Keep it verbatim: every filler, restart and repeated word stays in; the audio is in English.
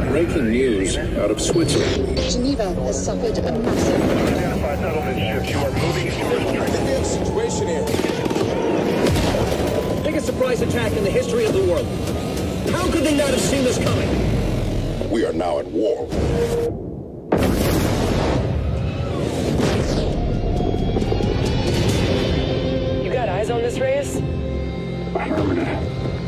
Breaking news out of Switzerland. Geneva has suffered a massive... Identify settlement ships. You are moving into your situation here. Biggest surprise attack in the history of the world. How could they not have seen this coming? We are now at war. You got eyes on this, Reyes? Affirmative.